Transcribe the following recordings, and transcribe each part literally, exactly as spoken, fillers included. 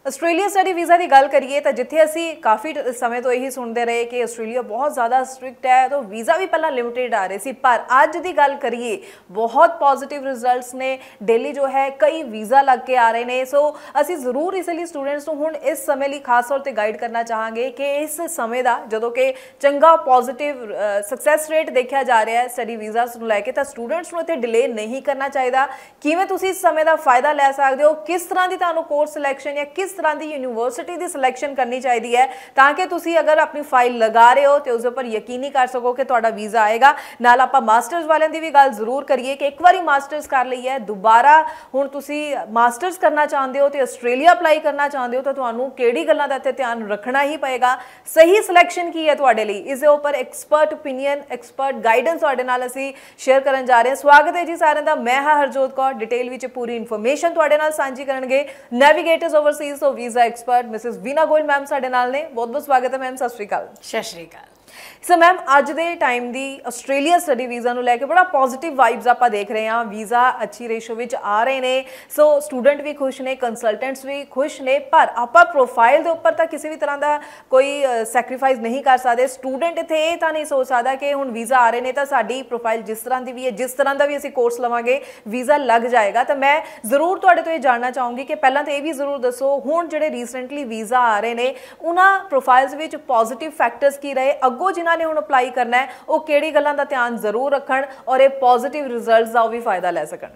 Australia study visa ਦੀ ਗੱਲ ਕਰੀਏ ਤਾਂ ਜਿੱਥੇ ਅਸੀਂ ਕਾਫੀ ਸਮੇਂ ਤੋਂ ਇਹੀ ਸੁਣਦੇ ਰਹੇ ਕਿ ਆਸਟ੍ਰੇਲੀਆ ਬਹੁਤ ਜ਼ਿਆਦਾ ਸਟ੍ਰਿਕਟ ਹੈ ਤਾਂ ਵੀਜ਼ਾ ਵੀ ਪਹਿਲਾਂ ਲਿਮਿਟਿਡ ਆ ਰਹੇ ਸੀ, ਪਰ ਅੱਜ ਦੀ ਗੱਲ ਕਰੀਏ ਬਹੁਤ ਪੋਜ਼ਿਟਿਵ ਰਿਜ਼ਲਟਸ ਨੇ। ਦਿੱਲੀ ਜੋ ਹੈ ਕਈ ਵੀਜ਼ਾ ਲੱਗ ਕੇ ਆ ਰਹੇ ਨੇ। ਸੋ ਅਸੀਂ ਜ਼ਰੂਰ ਇਸ ਲਈ ਸਟੂਡੈਂਟਸ ਨੂੰ ਹੁਣ ਇਸ ਸਮੇਂ ਲਈ ਖਾਸ ਤੌਰ ਤੇ ਗਾਈਡ ਕਰਨਾ ਚਾਹਾਂਗੇ ਕਿ ਇਸ ਸਮੇਂ ਦਾ ਜਦੋਂ ਕਿ ਚੰਗਾ ਪੋਜ਼ਿਟਿਵ ਸਕਸੈਸ ਰੇਟ ਦੇਖਿਆ ਜਾ ਰਿਹਾ ਹੈ ਸਟੱਡੀ ਵੀਜ਼ਾਸ ਨੂੰ ਲੈ ਕੇ, ਤਾਂ ਸਟੂਡੈਂਟਸ ਨੂੰ ਇੱਥੇ ਡਿਲੇ ਨਹੀਂ ਕਰਨਾ ਚਾਹੀਦਾ। ਕਿਵੇਂ ਤੁਸੀਂ ਇਸ ਸਮੇਂ ਦਾ ਫਾਇਦਾ ਲੈ ਸਕਦੇ ਹੋ, ਕਿਸ ਤਰ੍ਹਾਂ ਦੀ ਤੁਹਾਨੂੰ ਕੋਰਸ ਸਿਲੈਕਸ਼ਨ ਜਾਂ ਕਿਸ तरह की यूनिवर्सिटी की सिलेक्शन करनी चाहिए है ताकि तुसी अगर अपनी फाइल लगा रहे हो तो उसके उपर यकीनी कर सको कि तुहाडा वीज़ा आएगा। नाल आपां मास्टर्स वालों की भी गल जरूर करिए कि एक बार मास्टर्स कर ली है, दोबारा हुण तुसी मास्टर्स करना चाहते हो तो आस्ट्रेलिया अपलाई करना चाहते हो तो तुहानूं किहड़ी गल्लां दा इत्थे ध्यान रखना ही पएगा। सही सिलेक्शन की है तुहाडे लई, इस दे उपर एक्सपर्ट ओपीनियन एक्सपर्ट गाइडेंस तुहाडे नाल असीं शेयर करन जा रहे हैं। स्वागत है जी सारिਆਂ ਦਾ। मैं हाँ हरजोत कौर, डिटेल विच पूरी इन्फॉर्मेशन तुहाडे नाल सांझी करनगे नैविगेटर्स ओवरसीज़ तो visa expert missus Veena Goyal ma'am साडे नाल ने। बहुत बहुत स्वागत है मैम, सत श्री अकाल। सत श्री अकाल। सो मैम अज दे टाइम दी आस्ट्रेलिया स्टडी वीज़ा नूं लैके बड़ा पॉजिटिव वाइब्स आपां देख रहे हैं। वीज़ा अच्छी रेशो विच आ रहे ने, सो स्टूडेंट भी खुश ने, कंसलटेंट्स भी खुश ने, पर आपां प्रोफाइल दे उपर तां किसी भी तरह का कोई सैक्रीफाइस नहीं कर सकते। स्टूडेंट इत्थे इह तां नहीं सोच सकदा कि हुण वीज़ा आ रहे ने तां साडी प्रोफाइल जिस तरह की भी है, जिस तरह का भी असीं कोर्स लवांगे वीज़ा लग जाएगा। तो मैं जरूर तुहाडे तो ये जानना चाहूँगी कि पहलां तो ये भी जरूर दसो हुण जिहड़े रीसेंटली वीज़ा आ रहे ने उन्हां प्रोफाइल्स विच पॉजिटिव फैक्टर्स की रहे, अगों जिन्हां ने हुण अप्लाई करना है वो किहड़ी गल्लां दा ध्यान जरूर रखण और ये पॉजिटिव रिजल्ट्स दा भी फायदा ले सकण।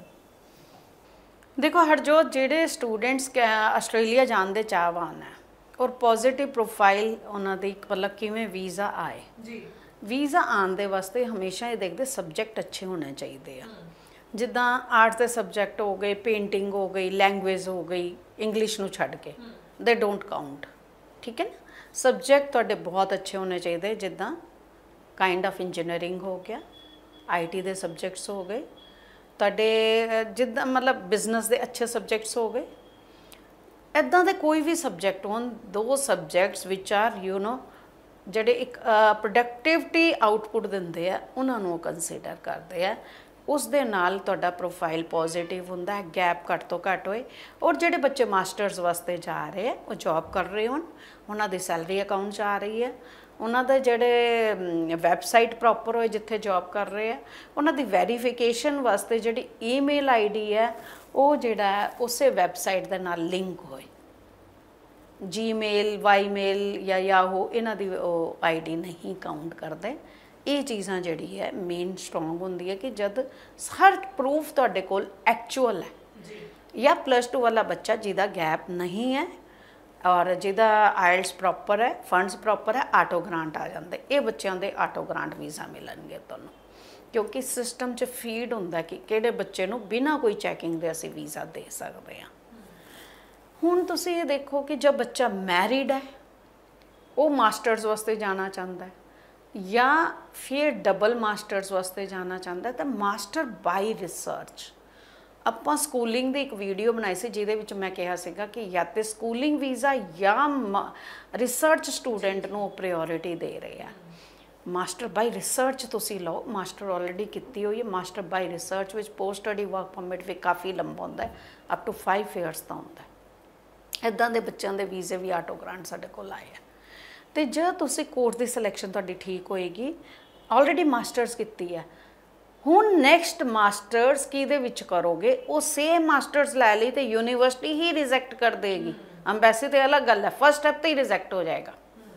देखो हरजोत, जिहड़े स्टूडेंट्स आस्ट्रेलिया जाण दे चाहवान है और पॉजिटिव प्रोफाइल उन्हां दी मतलब किवें वीज़ा आए जी, वीज़ा आने दे वास्ते हमेशा ये देखते सब्जैक्ट अच्छे होने चाहिए। जिद्दां आर्ट्स के सब्जैक्ट हो गए, पेंटिंग हो गई, लैंगुएज हो गई, इंग्लिश नूं छड्ड के दे डोंट काउंट, ठीक है ना। सब्जैक्ट तुहाडे बहुत अच्छे होने चाहिए, जिद्दां काइंड ऑफ इंजीनियरिंग हो गया, आई टी दे सब्जैक्ट्स हो गए, तुहाडे जिद्दां मतलब बिजनेस दे अच्छे सब्जैक्ट्स हो गए। इदां दे कोई भी सब्जैक्ट होन, दो सब्जैक्ट्स विच आर यू नो जिहड़े एक प्रोडक्टिविटी आउटपुट दिंदे आ उन्हां नूं कंसीडर करदे आ। उस दे नाल तुहाडा प्रोफाइल पॉजिटिव हुंदा है, गैप घट तो घट होए। और जिहड़े बच्चे मास्टर्स वास्ते जा रहे हैं वो जॉब कर रहे होण, उन्हां दी सैलरी अकाउंट च आ रही है, उन्हां दे जिहड़े वैबसाइट प्रॉपर होए जिथे जॉब कर रहे हैं उन्हां दी वेरीफिकेशन वास्ते जिहड़ी ईमेल आई डी है वो जिहड़ा है उसे वैबसाइट दे नाल लिंक होए। जी मेल, वाई मेल या याहू इन्हां दी आई डी नहीं काउंट करते। ये चीज़ां जिहड़ी है मेन स्ट्रोंग होंदी है कि जब हर प्रूफ तुहाडे कोल एक्चुअल है, या प्लस टू वाला बच्चा जिहदा गैप नहीं है और जिहदा आइल्स प्रॉपर है, फंड्स प्रॉपर है, आटो ग्रांट आ जाते। ये बच्चों के आटो ग्रांट वीज़ा मिलणगे तुहानूं, क्योंकि सिस्टम च फीड हुंदा कि किहड़े बच्चे नूं बिना कोई चैकिंग दे असीं वीज़ा दे सकते हैं। हुण तुसीं ये देखो कि जब बच्चा मैरिड है वो मास्टर्स वास्ते जाना चाहता है या फिर डबल मास्टर्स वास्ते जाना चाहता है, तो मास्टर बाय रिसर्च ਆਪਾਂ ਸਕੂਲਿੰਗ ਦੀ ਇੱਕ ਵੀਡੀਓ ਬਣਾਈ ਸੀ ਜਿਹਦੇ ਵਿੱਚ ਮੈਂ ਕਿਹਾ ਸੀਗਾ ਕਿ ਜਾਂ ਤੇ ਸਕੂਲਿੰਗ ਵੀਜ਼ਾ ਜਾਂ ਰਿਸਰਚ ਸਟੂਡੈਂਟ ਨੂੰ ਪ੍ਰਾਇੋਰਟੀ ਦੇ ਰਹੇ ਆ। ਮਾਸਟਰ ਬਾਈ ਰਿਸਰਚ ਤੁਸੀਂ ਲਓ, ਮਾਸਟਰ ਆਲਰੇਡੀ ਕੀਤੀ ਹੋਈ ਹੈ। ਮਾਸਟਰ ਬਾਈ ਰਿਸਰਚ ਵਿੱਚ ਪੋਸਟ ਸਟੱਡੀ ਵਰਕ ਪਰਮਿਟ ਵੀ ਕਾਫੀ ਲੰਬਾ ਹੁੰਦਾ ਹੈ, ਅਪ ਟੂ फाइव ਈਅਰਸ ਦਾ ਹੁੰਦਾ ਹੈ। ਇੱਦਾਂ ਦੇ ਬੱਚਿਆਂ ਦੇ ਵੀਜ਼ੇ ਵੀ ਆਟੋ ਗ੍ਰਾਂਟ ਸਾਡੇ ਕੋਲ ਆਏ ਆ। ਤੇ ਜੇ ਤੁਸੀਂ ਕੋਰਸ ਦੀ ਸਿਲੈਕਸ਼ਨ ਤੁਹਾਡੀ ਠੀਕ ਹੋਏਗੀ, ਆਲਰੇਡੀ ਮਾਸਟਰਸ ਕੀਤੀ ਹੈ, ਹੁਣ ਨੈਕਸਟ ਮਾਸਟਰਸ ਕਿਹਦੇ ਵਿੱਚ ਕਰੋਗੇ, ਉਹ ਸੇਮ ਮਾਸਟਰਸ ਲੈ ਲਈ ਤੇ ਯੂਨੀਵਰਸਿਟੀ ਹੀ ਰਿਜੈਕਟ ਕਰ ਦੇਗੀ। ਅੰਬੈਸੀ ਤੇ ਅਲੱਗ ਗੱਲ ਹੈ, ਫਸਟ ਸਟੈਪ ਤੇ ਹੀ ਰਿਜੈਕਟ ਹੋ ਜਾਏਗਾ।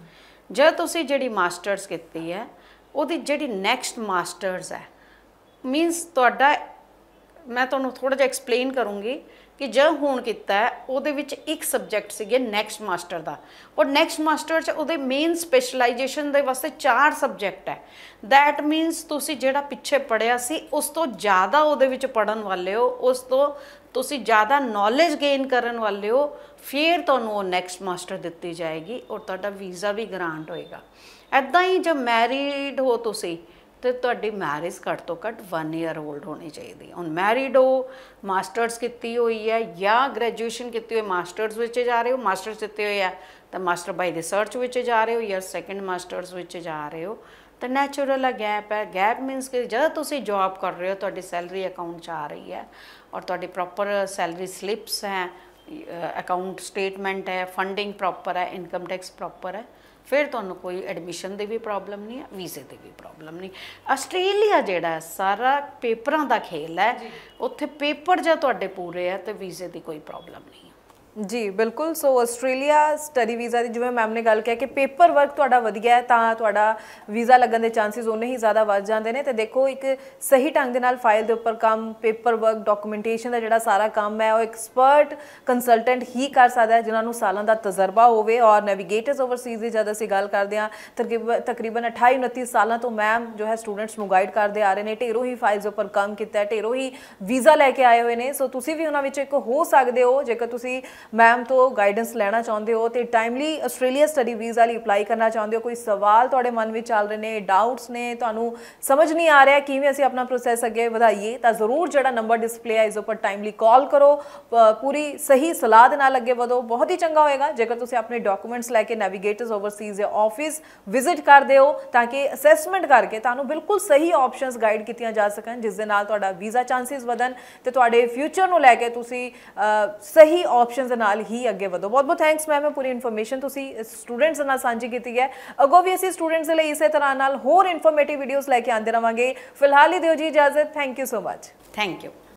ਜੇ ਤੁਸੀਂ ਜਿਹੜੀ ਮਾਸਟਰਸ ਕੀਤੀ ਹੈ ਉਹਦੀ ਜਿਹੜੀ ਨੈਕਸਟ ਮਾਸਟਰਸ ਹੈ ਮੀਨਸ ਤੁਹਾਡਾ, ਮੈਂ ਤੁਹਾਨੂੰ ਥੋੜਾ ਜਿਹਾ ਐਕਸਪਲੇਨ ਕਰੂੰਗੀ ਕਿ ਜੇ ਹੁਣ ਕੀਤਾ ਉਹਦੇ ਵਿੱਚ ਇੱਕ ਸਬਜੈਕਟ ਸੀਗੇ ਨੈਕਸਟ ਮਾਸਟਰ ਦਾ, ਔਰ ਨੈਕਸਟ ਮਾਸਟਰ 'ਚ ਉਹਦੇ ਮੇਨ ਸਪੈਸ਼ਲਾਈਜੇਸ਼ਨ ਦੇ ਵਾਸਤੇ ਚਾਰ ਸਬਜੈਕਟ ਹੈ। ਦੈਟ ਮੀਨਸ ਤੁਸੀਂ ਜਿਹੜਾ ਪਿੱਛੇ ਪੜ੍ਹਿਆ ਸੀ ਉਸ ਤੋਂ ਜ਼ਿਆਦਾ ਉਹਦੇ ਵਿੱਚ ਪੜ੍ਹਨ ਵਾਲੇ ਹੋ, ਉਸ ਤੋਂ ਤੁਸੀਂ ਜ਼ਿਆਦਾ ਨੌਲੇਜ ਗੇਨ ਕਰਨ ਵਾਲੇ ਹੋ, ਫਿਰ ਤੁਹਾਨੂੰ ਉਹ ਨੈਕਸਟ ਮਾਸਟਰ ਦਿੱਤੀ ਜਾਏਗੀ ਔਰ ਤੁਹਾਡਾ ਵੀਜ਼ਾ ਵੀ ਗ੍ਰਾਂਟ ਹੋਏਗਾ। ਇੱਦਾਂ ਹੀ ਜਦ ਮੈਰਿਡ ਹੋ ਤੁਸੀਂ तो तुहाडी मैरिज घट तो घट वन ईयर ओल्ड होनी चाहिए। हुण मैरिड हो, मास्टर्स की हुई है या ग्रैजुएशन की हुई मास्टर्स विच जा रहे हो, मास्टर्स किते हुए है तो मास्टर बाय रिसर्च विच जा रहे हो या सैकेंड मास्टर्स विच जा रहे हो तो नैचुरल गैप है। गैप मीनस कि जब तुसीं जॉब कर रहे हो तुहाडी सैलरी अकाउंट च आ रही है और तुहाडी प्रॉपर सैलरी स्लिप्स हैं, ਅਕਾਊਂਟ ਸਟੇਟਮੈਂਟ ਹੈ, ਫੰਡਿੰਗ ਪ੍ਰੋਪਰ ਹੈ, ਇਨਕਮ ਟੈਕਸ ਪ੍ਰੋਪਰ ਹੈ, ਫਿਰ ਤੁਹਾਨੂੰ ਕੋਈ ਐਡਮਿਸ਼ਨ ਦੀ ਵੀ ਪ੍ਰੋਬਲਮ ਨਹੀਂ ਹੈ, ਵੀਜ਼ੇ ਦੀ ਵੀ ਪ੍ਰੋਬਲਮ ਨਹੀਂ। ਆਸਟ੍ਰੇਲੀਆ ਜਿਹੜਾ ਸਾਰਾ ਪੇਪਰਾਂ ਦਾ ਖੇਲ ਹੈ, ਉੱਥੇ ਪੇਪਰ ਜੇ ਤੁਹਾਡੇ ਪੂਰੇ ਹੈ ਤੇ ਵੀਜ਼ੇ ਦੀ ਕੋਈ ਪ੍ਰੋਬਲਮ ਨਹੀਂ ਹੈ। ਜੀ ਬਿਲकुल। सो ਆਸਟ੍ਰੇਲੀਆ ਸਟੱਡੀ ਵੀਜ਼ਾ ਦੀ ਜਿਵੇਂ ਮੈਮ ਨੇ ਗੱਲ ਕਿਹਾ ਕਿ ਪੇਪਰ ਵਰਕ ਤੁਹਾਡਾ ਵਧੀਆ ਹੈ ਤਾਂ ਤੁਹਾਡਾ ਵੀਜ਼ਾ ਲੱਗਣ ਦੇ ਚਾਂਸਿਸ ਉਹਨੇ ਹੀ ਜ਼ਿਆਦਾ ਵੱਧ ਜਾਂਦੇ ਨੇ। ਤੇ ਦੇਖੋ ਇੱਕ ਸਹੀ ਢੰਗ ਦੇ ਨਾਲ ਫਾਈਲ ਦੇ ਉੱਪਰ ਕੰਮ, ਪੇਪਰ ਵਰਕ, ਡਾਕੂਮੈਂਟੇਸ਼ਨ ਦਾ ਜਿਹੜਾ ਸਾਰਾ ਕੰਮ ਹੈ ਉਹ ਐਕਸਪਰਟ ਕੰਸਲਟੈਂਟ ਹੀ ਕਰ ਸਕਦਾ ਹੈ ਜਿਨ੍ਹਾਂ ਨੂੰ ਸਾਲਾਂ ਦਾ ਤਜਰਬਾ ਹੋਵੇ। ਔਰ ਨੈਵੀਗੇਟਰਸ ਓਵਰਸੀਜ਼ ਦੀ ਜਦ ਅਸੀਂ ਗੱਲ ਕਰਦੇ ਹਾਂ ਤਕਰੀਬਨ ਤਕਰੀਬਨ ਅਠਾਈ ਉਨੱਤੀ ਸਾਲਾਂ ਤੋਂ ਮੈਮ ਜੋ ਹੈ ਸਟੂਡੈਂਟਸ ਨੂੰ ਗਾਈਡ ਕਰਦੇ ਆ ਰਹੇ ਨੇ, ਢੇਰੋਂ ਹੀ ਫਾਈਲਸ ਉੱਪਰ ਕੰਮ ਕੀਤਾ, ਢੇਰੋਂ ਹੀ ਵੀਜ਼ਾ ਲੈ ਕੇ ਆਏ ਹੋਏ ਨੇ। ਸੋ ਤੁਸੀਂ ਵੀ ਉਹਨਾਂ ਵਿੱਚ ਇੱਕ ਹੋ ਸਕਦੇ ਹੋ ਜੇਕਰ ਤੁਸੀਂ मैम तो गाइडेंस लेना चाहते हो तो टाइमली आस्ट्रेलिया स्टडी वीज़ा लिए अपलाई करना चाहते हो, कोई सवाल तुहाडे मन में चल रहे हैं, डाउट्स ने, तुहानू समझ नहीं आ रहा किवें असीं अपना प्रोसैस अगे वधाईए, तो जरूर जिहड़ा नंबर डिस्पले है इस उपर टाइमली कॉल करो, पूरी सही सलाह दे नाल अगे वधो। बहुत ही चंगा होएगा जेकर तुसीं अपने डॉक्यूमेंट्स लैके नैवीगेटर्स ओवरसीज़ दे ऑफिस विजिट करदे हो ताकि असैसमेंट करके तुहानू बिल्कुल सही ऑप्शंस गाइड कीतियां जा सकन जिस दे नाल तुहाडा वीज़ा चांसिस वधन ते तुहाडे फ्यूचर नू लैके तुसीं सही ऑप्शंस दे नाल ही अगे वधो। बहुत बहुत थैंक्स मैम, पूरी इन्फॉर्मेशन तुसी स्टूडेंट्स नाल सांझी कीती है। अगों भी असीं स्टूडेंट्स दे लई इसे तरह नाल होर इन्फॉर्मेटिव वीडियोज़ लैके आंदे रहांगे। फिलहाल ही दिओ जी इजाजत। Thank you so much. Thank you.